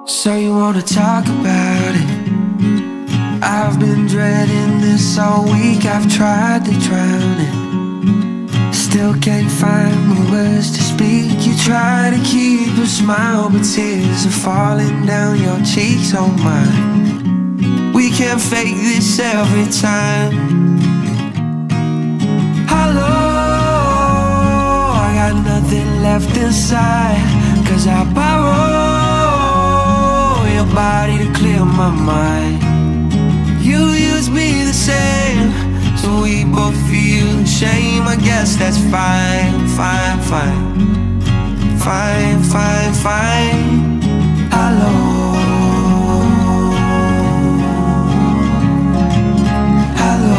So you wanna talk about it? I've been dreading this all week. I've tried to drown it, still can't find the words to speak. You try to keep a smile, but tears are falling down your cheeks. Oh my, we can't fake this every time. Hello, I got nothing left inside, 'cause I borrow your body to clear my mind. You use me the same, so we both feel the shame. I guess that's fine, fine, fine, fine, fine, fine. Hello, hello.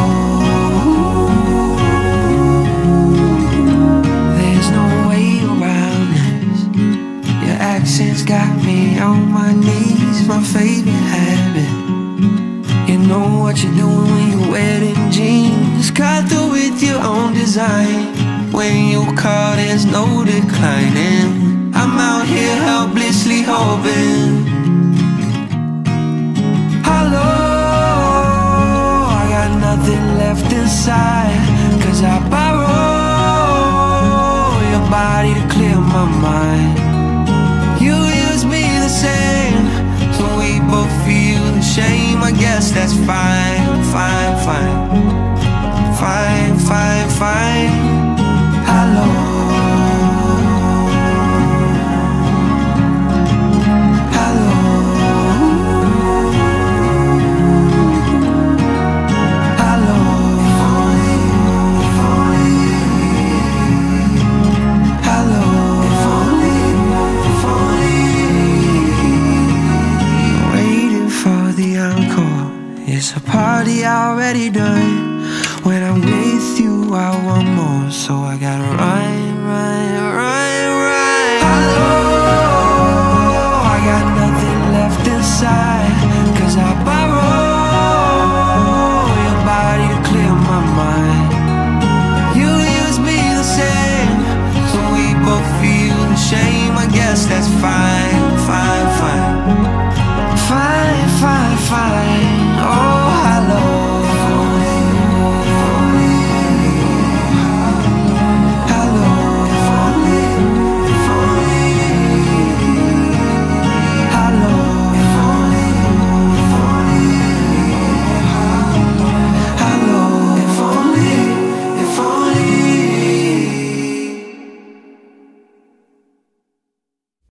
There's no way around this. Your accents got me on my knees, my favorite habit. You know what you're doing when you're wearing jeans, cut through with your own design. When you call, there's no declining. I'm out here helplessly hoping. Hello, I got nothing left inside, 'cause I borrow your body to clear my mind. You use me the same, so we both feel the shame. I guess that's fine, fine, fine, fine, fine, fine. Hello, hello, hello. It's a party already done. When I'm with you, I want more, so I gotta run, run.